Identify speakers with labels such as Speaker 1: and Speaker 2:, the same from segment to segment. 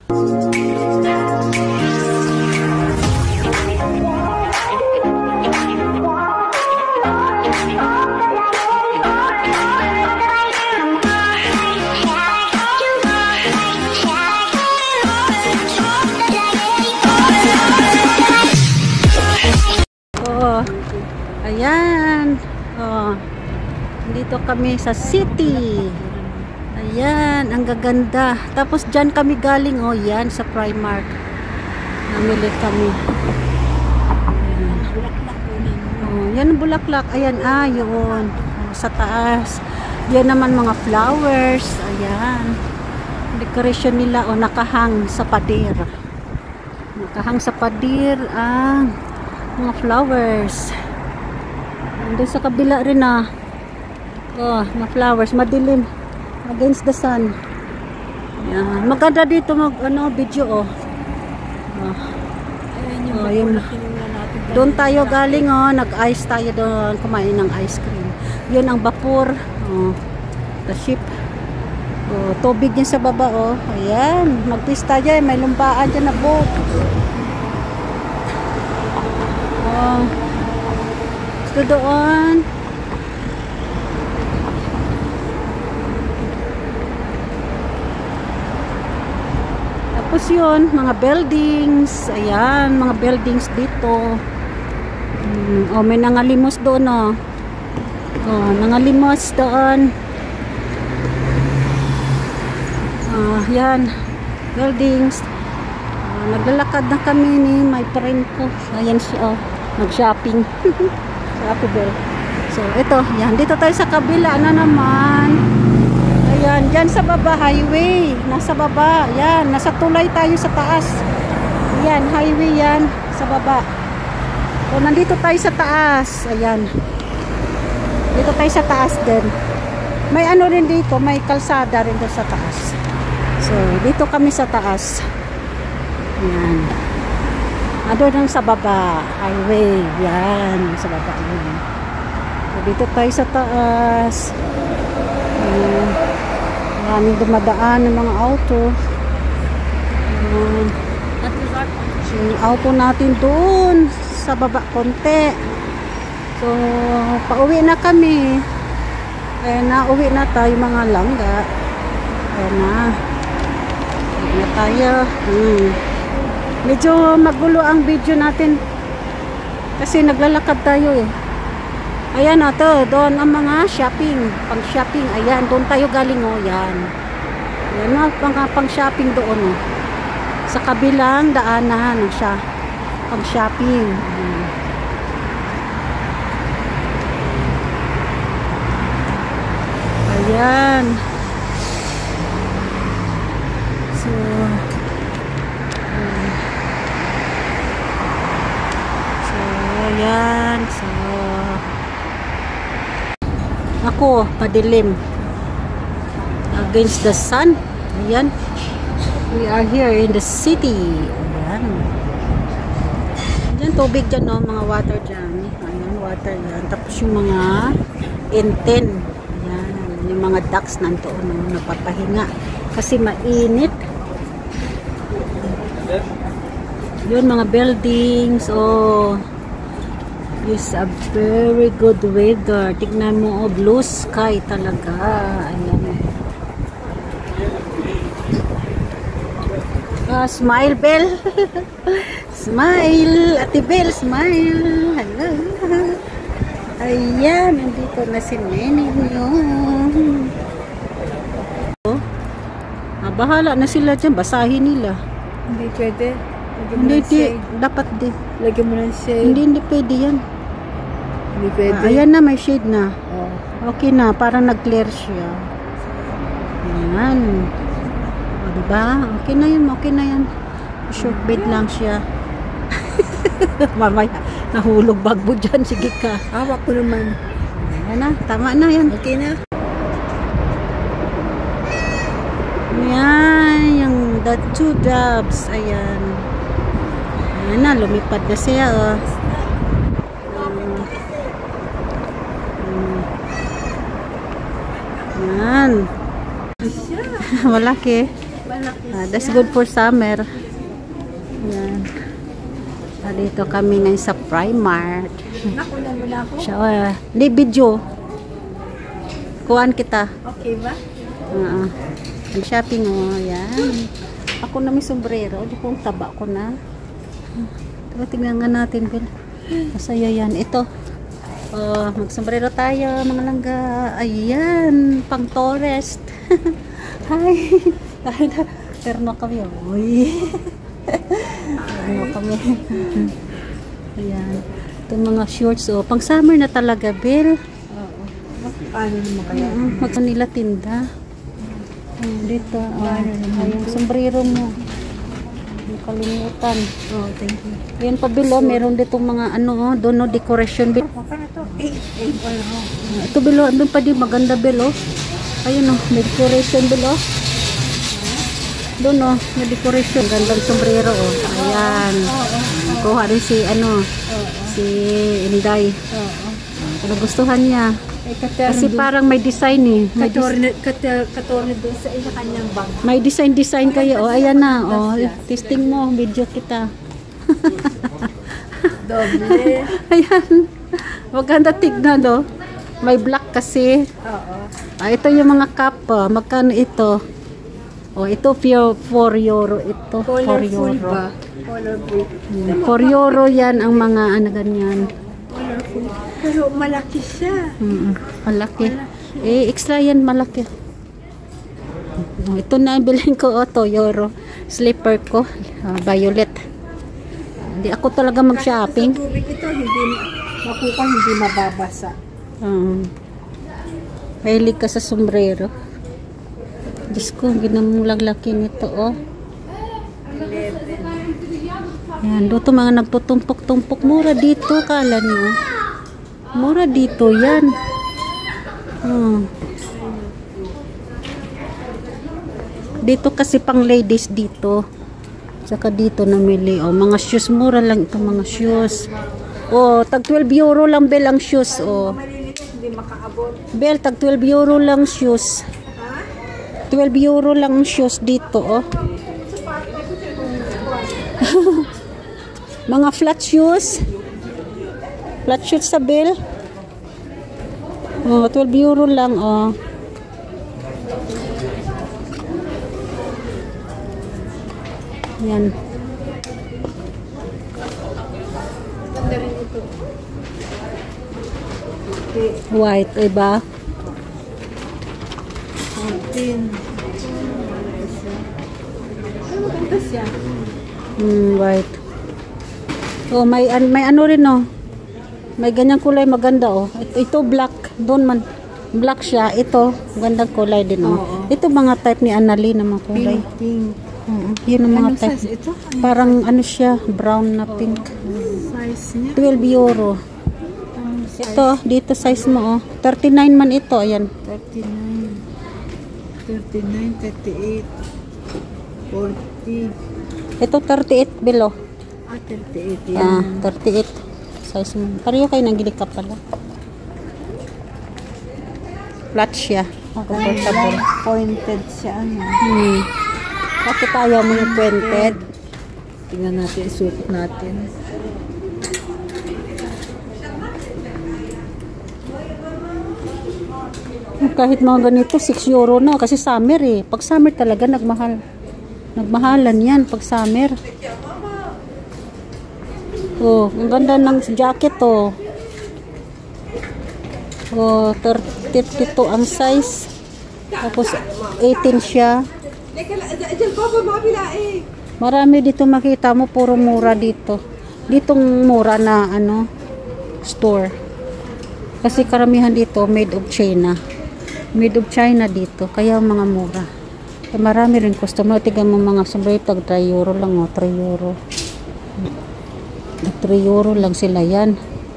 Speaker 1: Ayan. Dito kami sa city. Ayan, ang gaganda. Tapos dyan kami galing, yan sa Primark. Namili kami. Ayan. Yan ang bulaklak. Ayan, yun. Sa taas. Yan naman mga flowers. Ayan. Decoration nila, nakahang sa pader. Nakahang sa pader ang mga flowers. Doon sa kabila rin mga flowers, madilim against the sun. Yan. Maganda dito video yun. Doon tayo galing nag-ice tayo doon, kumain ng ice cream. Yun ang vapor, the ship. Tubig yan sa baba ayan, mag-pista dyan, may lumpaan dyan na boat. Gusto doon. Tapos yun, mga buildings. Ayan, mga buildings dito. May nangalimos doon nangalimos doon. Yan, buildings. Naglalakad na kami ni my friend ko. Ayan siya, nag-shopping. So, ito, yan. Dito tayo sa kabila na naman. Ayan, dyan sa baba, highway. Nasa baba, yan. Nasa tulay tayo sa taas. Ayan, highway yan. Sa baba. So, nandito tayo sa taas. Ayan. Dito tayo sa taas din. May rin dito, may kalsada rin doon sa taas. So, dito kami sa taas. Ayan. Doon sa baba, highway, yan, sa baba yun. So, dito tayo sa taas. Maraming dumadaan ng mga auto. Yung auto natin doon sa baba konti. So, pauwi na kami. Nauwi na tayo mga langga. Ayan na. Uwi na tayo. Medyo magulo ang video natin kasi naglalakad tayo Ayan doon ang mga shopping, pang shopping. Ayan, doon tayo galing yan. Ayan pang shopping doon sa kabilang daanan siya, pang shopping. Ayan. So ayan, so ako, padilim against the sun. Ayan, we are here in the city. Ayan, dyan tubig dyan mga water dyan. Ayan, water yan. Tapos yung mga inten. Ayan, yung mga ducks nandoon napapahinga kasi mainit. Yun, mga buildings. It's a very good weather. Tignan mo, blue sky talaga. Ayan. Smile, Belle. Smile. Ate Belle, smile. Hello. Ayan, nandito na si Nene nyo. Bahala na sila dyan. Basahin nila.
Speaker 2: Hindi pwede.
Speaker 1: Hindi, dapat din.
Speaker 2: Lagyan mo ng shade.
Speaker 1: Hindi pwede yan.
Speaker 2: Hindi pwede.
Speaker 1: Ayan na, may shade na. Okay na, parang nag-clear siya. Ayan. Diba? Okay na yan. Short bed lang siya. Mamaya, nahulog bagbo dyan. Sige ka.
Speaker 2: Hawak ko naman.
Speaker 1: Ayan na, tama na yan.
Speaker 2: Okay na.
Speaker 1: Ayan, yung the two doves. Ayan. Ayan na, lumipad na siya. Ayan. Malaki. That's good for summer. Yan. Dito kami ngayon sa Primark.
Speaker 2: Nakunan mo na ako?
Speaker 1: Siya, hindi, video. Kuhaan kita.
Speaker 2: Okay ba?
Speaker 1: Ang shopping, oh. Yan. Ako na may sombrero. Di kong taba ko na. Pero tingnan nga natin, Bill. Masaya yan. Ito. Oh, mag-sombrero tayo, mga langga. Ayan. Pang tourist. Hi. Terno kami. Uy. Terno kami. Ayan. Itong mga shorts, oh. Pang summer na talaga, Bill.
Speaker 2: Oo. Paano naman kaya?
Speaker 1: Magkano nila tinda? Dito. Yung sombrero mo. Yung kalimutan.
Speaker 2: Oh, thank you.
Speaker 1: Ayan pa, Bill, oh. Meron ditong mga ano, doon, oh, decoration, Bill.
Speaker 2: Paano to?
Speaker 1: Ito, Bill, oh. Doon pa din. Maganda, Bill, oh. Ayun, oh. May decoration, Bill, oh. Doon, oh. May decoration. Gandang sombrero, oh. Ayan. Kuha rin si, ano, si Inday. Kung nagustuhan niya. Kasi parang may design, eh. May
Speaker 2: Katorne doon sa kanyang bag.
Speaker 1: May design kayo. Oh, ayan na. Oh, testing mo. Video kita.
Speaker 2: Doble.
Speaker 1: Ayan. Maganda tignan, oh. May black kasi.
Speaker 2: Oo.
Speaker 1: Ito yung mga cup. Oh. Magkano ito? Oh, ito 4 euro. Ito 4
Speaker 2: Colorful
Speaker 1: euro.
Speaker 2: ba? Colorful.
Speaker 1: 4 euro yan ang mga ano ganyan.
Speaker 2: Colorful. Pero malaki siya.
Speaker 1: Malaki. Extra yan malaki. Ito na bilhin ko, 2 euro. Slipper ko, violet. Hindi ako talaga mag-shopping.
Speaker 2: Sa tubig ito, hindi makukuha, hindi mababasa.
Speaker 1: Mahilig ka sa sombrero. Diyos ko, ginamang laki nito, oh. Yan, dito mga nagtutumpok-tumpok. Mura dito, kala niyo. Mura dito, yan. Dito kasi pang ladies dito. Saka dito namili. Oh, mga shoes, mura lang ito mga shoes. Oh, tag 12 euro lang, Bel, ang shoes. Oh.
Speaker 2: Hindi makaabot.
Speaker 1: Bel, tag 12 euro lang shoes. 12 euro lang shoes dito, oh. Mga flat shoes. Flat shoes sa Bel. Oh, 12 euro lang, oh. Yan.
Speaker 2: Ganda rin ito.
Speaker 1: White, iba?
Speaker 2: Tin. Ano maganda siya?
Speaker 1: White. Oh, may ano rin, oh. May ganyang kulay maganda, oh. Ito black. Doon man. Black siya. Ito, magandang kulay din, oh. Ito mga type ni Annalyn na mga kulay.
Speaker 2: Pink.
Speaker 1: Yun ang mga
Speaker 2: Anong
Speaker 1: type.
Speaker 2: size ito?
Speaker 1: Parang ano siya, brown na pink.
Speaker 2: Size niya?
Speaker 1: 12 euro. Ito, dito size mo, oh. 39 man ito, ayan.
Speaker 2: 39, 38, 40.
Speaker 1: Ito 38 below.
Speaker 2: 38 yan.
Speaker 1: 38 size mo. Pareho kayo nang gilik ka pala. Flat siya. Comfortable.
Speaker 2: Pointed siya. Ano?
Speaker 1: Bakit ayaw mo yung pointed?
Speaker 2: Tingnan natin, isuot natin.
Speaker 1: Kahit mga ganito, 6 euro na. Kasi summer, eh. Pag summer talaga, nagmahal. Nagmahalan yan pag summer. Oh, ang ganda ng jacket, oh. Oh, 32 ang size. Tapos 18 siya. Marami dito makita mo, puro mura dito. Ditong mura na ano, store. Kasi karamihan dito made of China. Made of China dito, kaya mga mura. Marami rin customer. Tignan mo mga sombrero, tag 3 euro lang, oh, 3 euro. 3 euro lang sila yan.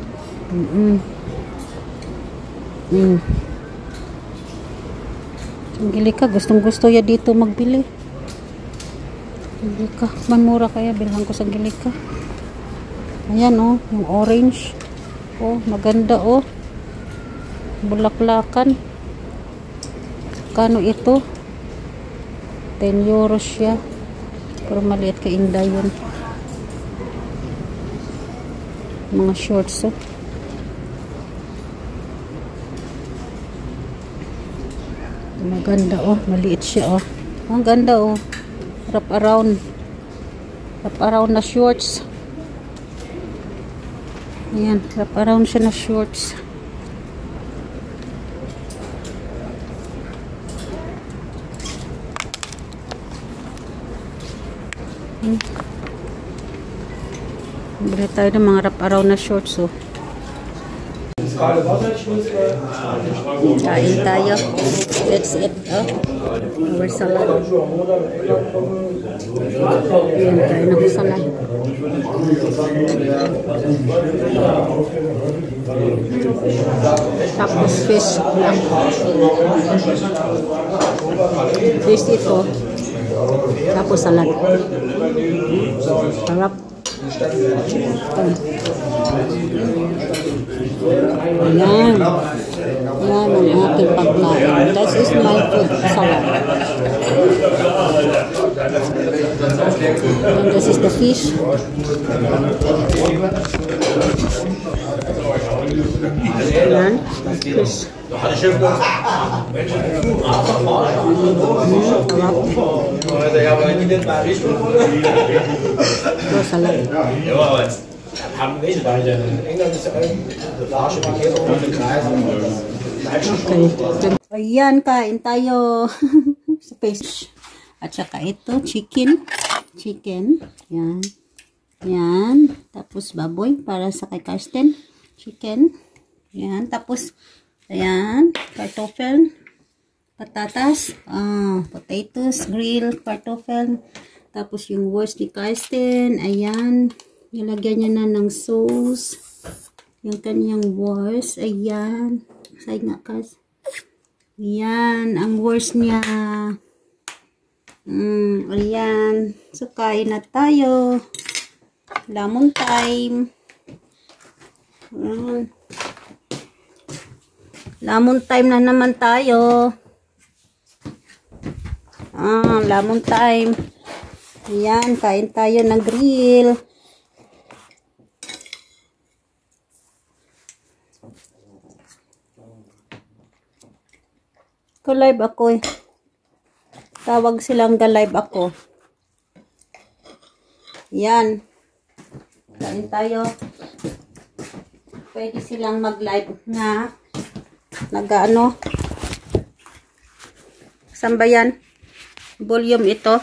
Speaker 1: Angelika, gustong gusto ya dito magbili. Angelika, mamura kaya bilhan ko sa Angelika. Ayan, oh, yung orange. Oh, maganda, oh. Bulaklakan. Kano ito? 10 euros siya. Pero maliit ka inday yun. Mga shorts, oh. Maganda, oh. Maliit siya, oh. Ang ganda, oh. Wrap around. Wrap around na shorts. Ayan, wrap around siya na shorts. Bili tayo ng mga wrap around na shorts, oh. Kain tayo. Let's eat, oh. Our salad. Ayan, kain ako salad. Tapos fish lang. Fish ito. Tapos salad. Sarap. Ayan. Ayan ang aking pagkain. This is my food salad. And this is the fish. Ayan. Fish. Ito salad. Okay. Ayan, kain tayo sa fish. At saka ito, chicken. Chicken. Yan. Yan. Tapos baboy para sa kay Karsten. Chicken. Yan. Tapos, ayan, kartoffel. Patatas. Potatoes, grill, kartoffel. Tapos yung worst ni Karsten. Ayan. Nilagyan niya na ng sauce. Yung kanyang worst. Ayan. Say nga, Kars. Ayan. Ang worst niya. Ayan. So, kain na tayo. Lemon time. Lemon time na naman tayo. Lemon time. Ayan. Kain tayo ng grill. Live ako eh. Tawag silang ga-live ako. Yan. Kain tayo. Pwede silang mag-live na nag-ano. Saan ba yan? Volume ito.